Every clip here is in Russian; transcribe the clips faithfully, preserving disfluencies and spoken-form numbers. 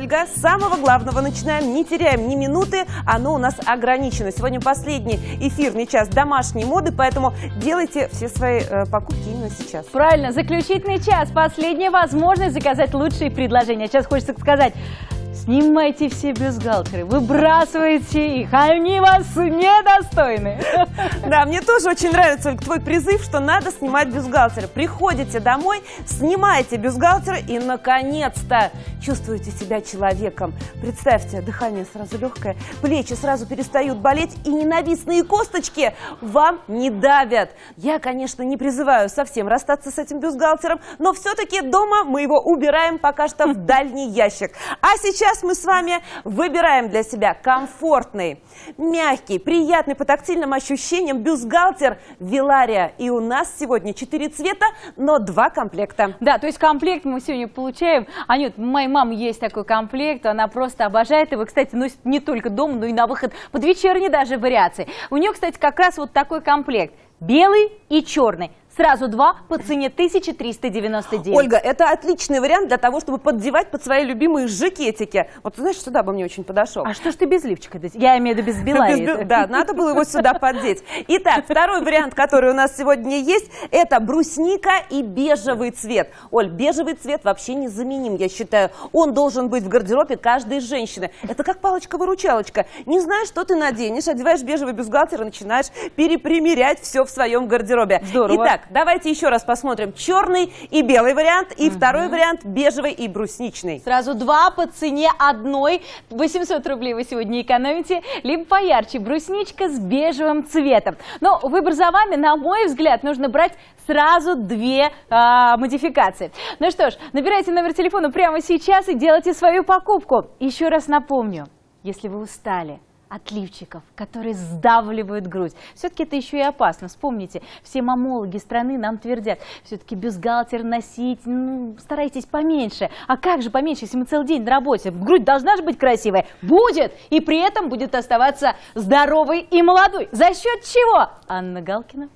Ольга. С самого главного начинаем, не теряем ни минуты, оно у нас ограничено. Сегодня последний эфирный час домашней моды, поэтому делайте все свои э, покупки именно сейчас. Правильно, заключительный час, последняя возможность заказать лучшие предложения. Сейчас хочется сказать... Снимайте все бюстгальтеры, выбрасывайте их, они вас недостойны. Да, мне тоже очень нравится, Ольга, твой призыв, что надо снимать бюстгальтеры. Приходите домой, снимаете бюстгальтеры и, наконец-то, чувствуете себя человеком. Представьте, дыхание сразу легкое, плечи сразу перестают болеть, и ненавистные косточки вам не давят. Я, конечно, не призываю совсем расстаться с этим бюстгальтером, но все-таки дома мы его убираем пока что в дальний ящик. А сейчас мы с вами выбираем для себя комфортный, мягкий, приятный по тактильным ощущениям бюстгальтер Вилария. И у нас сегодня четыре цвета, но два комплекта. Да, то есть комплект мы сегодня получаем. Анют, у моей мамы есть такой комплект, она просто обожает его. Кстати, носит не только дома, но и на выход под вечерние даже вариации. У нее, кстати, как раз вот такой комплект. Белый и черный. Сразу два по цене тысяча триста девяносто девять. Ольга, это отличный вариант для того, чтобы поддевать под свои любимые жакетики. Вот, знаешь, сюда бы мне очень подошел. А что ж ты без лифчика? Я имею в виду без Виларии. Да, надо было его сюда поддеть. Итак, второй вариант, который у нас сегодня есть, это брусника и бежевый цвет. Оль, бежевый цвет вообще незаменим, я считаю. Он должен быть в гардеробе каждой женщины. Это как палочка-выручалочка. Не знаешь, что ты наденешь, одеваешь бежевый бюстгальтер и начинаешь перепримерять все в своем гардеробе. Здорово. Итак, давайте еще раз посмотрим. Черный и белый вариант. И угу. второй вариант бежевый и брусничный. Сразу два по цене одной. восемьсот рублей вы сегодня экономите. Либо поярче. Брусничка с бежевым цветом. Но выбор за вами. На мой взгляд, нужно брать сразу две а, модификации. Ну что ж, набирайте номер телефона прямо сейчас и делайте свою покупку. Еще раз напомню. Если вы устали от лифчиков, которые сдавливают грудь. Все-таки это еще и опасно. Вспомните, все мамологи страны нам твердят, все-таки бюстгальтер носить, ну, старайтесь поменьше. А как же поменьше, если мы целый день на работе? Грудь должна же быть красивой. Будет! И при этом будет оставаться здоровой и молодой. За счет чего? Анна Галкина.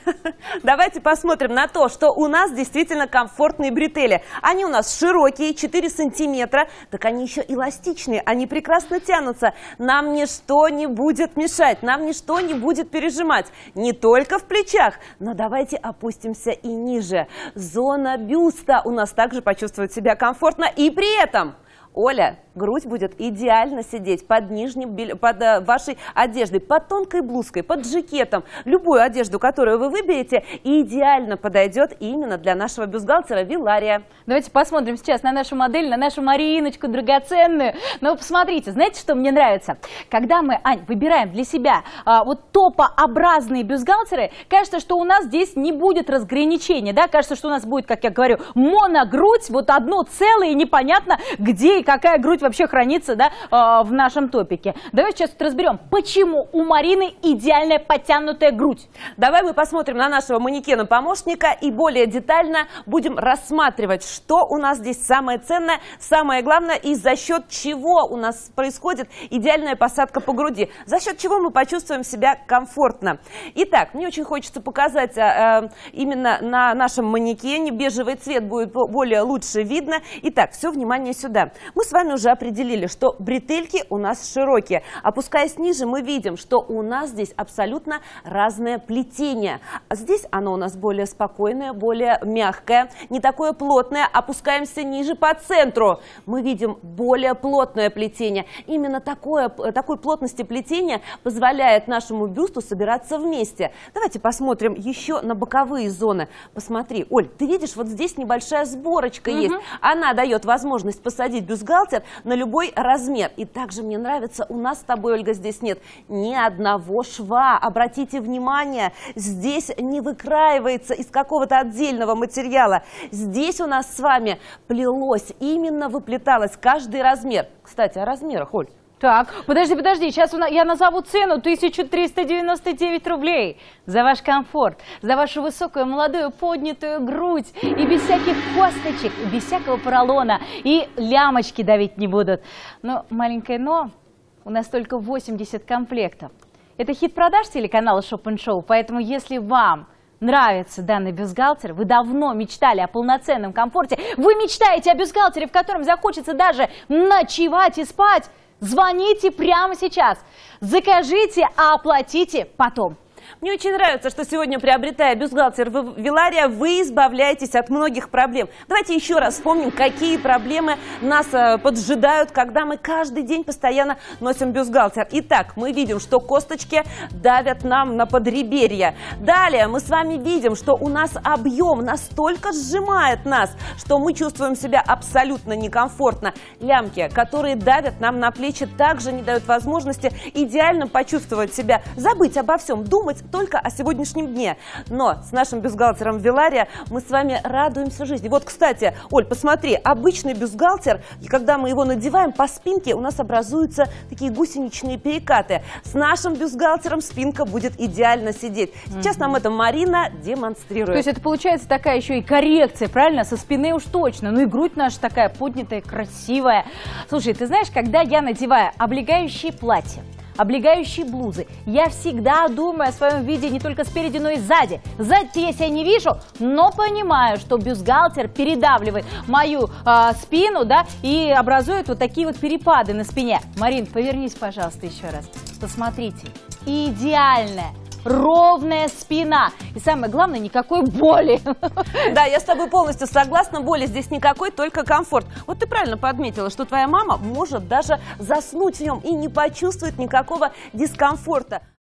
Давайте посмотрим на то, что у нас действительно комфортные бретели. Они у нас широкие, четыре сантиметра, так они еще эластичные, они прекрасно тянутся. Нам ничто не будет мешать, нам ничто не будет пережимать. Не только в плечах, но давайте опустимся и ниже. Зона бюста у нас также почувствует себя комфортно, и при этом... Оля, грудь будет идеально сидеть под нижним, под э, вашей одеждой, под тонкой блузкой, под жакетом. Любую одежду, которую вы выберете, идеально подойдет именно для нашего бюстгальтера Вилария. Давайте посмотрим сейчас на нашу модель, на нашу Мариночку драгоценную. Но посмотрите, знаете, что мне нравится? Когда мы, Ань, выбираем для себя а, вот топообразные бюстгальтеры, кажется, что у нас здесь не будет разграничения, да? Кажется, что у нас будет, как я говорю, моногрудь, вот одно целое, и непонятно, где и какая грудь вообще хранится, да, э, в нашем топике. Давай сейчас разберем, почему у Марины идеальная подтянутая грудь. Давай мы посмотрим на нашего манекена-помощника и более детально будем рассматривать, что у нас здесь самое ценное, самое главное и за счет чего у нас происходит идеальная посадка по груди, за счет чего мы почувствуем себя комфортно. Итак, мне очень хочется показать э, именно на нашем манекене. Бежевый цвет будет более лучше видно. Итак, все внимание сюда. Мы с вами уже определили, что бретельки у нас широкие. Опускаясь ниже, мы видим, что у нас здесь абсолютно разное плетение. Здесь оно у нас более спокойное, более мягкое, не такое плотное. Опускаемся ниже по центру. Мы видим более плотное плетение. Именно такое, такой плотности плетения позволяет нашему бюсту собираться вместе. Давайте посмотрим еще на боковые зоны. Посмотри, Оль, ты видишь, вот здесь небольшая сборочка угу. есть. Она дает возможность посадить бюстгальтер на любой размер. И также мне нравится, у нас с тобой, Ольга, здесь нет ни одного шва. Обратите внимание, здесь не выкраивается из какого-то отдельного материала. Здесь у нас с вами плелось, именно выплеталось каждый размер. Кстати, о размерах, Оль. Так, подожди, подожди, сейчас я назову цену тысяча триста девяносто девять рублей за ваш комфорт, за вашу высокую, молодую, поднятую грудь, и без всяких косточек, и без всякого поролона, и лямочки давить не будут. Но маленькое но, у нас только восемьдесят комплектов. Это хит продаж телеканала Шоп энд Шоу, поэтому если вам нравится данный бюстгальтер, вы давно мечтали о полноценном комфорте, вы мечтаете о бюстгальтере, в котором захочется даже ночевать и спать, звоните прямо сейчас, закажите, а оплатите потом. Мне очень нравится, что сегодня, приобретая бюстгальтер Вилария, вы избавляетесь от многих проблем. Давайте еще раз вспомним, какие проблемы нас поджидают, когда мы каждый день постоянно носим бюстгальтер. Итак, мы видим, что косточки давят нам на подреберье. Далее мы с вами видим, что у нас объем настолько сжимает нас, что мы чувствуем себя абсолютно некомфортно. Лямки, которые давят нам на плечи, также не дают возможности идеально почувствовать себя, забыть обо всем, думать только о сегодняшнем дне. Но с нашим бюстгальтером Вилария мы с вами радуемся жизни. Вот, кстати, Оль, посмотри, обычный бюстгальтер, и когда мы его надеваем, по спинке у нас образуются такие гусеничные перекаты. С нашим бюстгальтером спинка будет идеально сидеть. Сейчас mm-hmm. нам это Марина демонстрирует. То есть это получается такая еще и коррекция, правильно? Со спины уж точно. Ну и грудь наша такая поднятая, красивая. Слушай, ты знаешь, когда я надеваю облегающие платья, облегающие блузы, я всегда думаю о своем виде не только спереди, но и сзади. Сзади я себя не вижу, но понимаю, что бюстгальтер передавливает мою э, спину, да, и образует вот такие вот перепады на спине. Марин, повернись, пожалуйста, еще раз. Посмотрите, идеальная, ровная спина. И самое главное, никакой боли. Да, я с тобой полностью согласна. Боли здесь никакой, только комфорт. Вот ты правильно подметила, что твоя мама может даже заснуть в нем и не почувствовать никакого дискомфорта.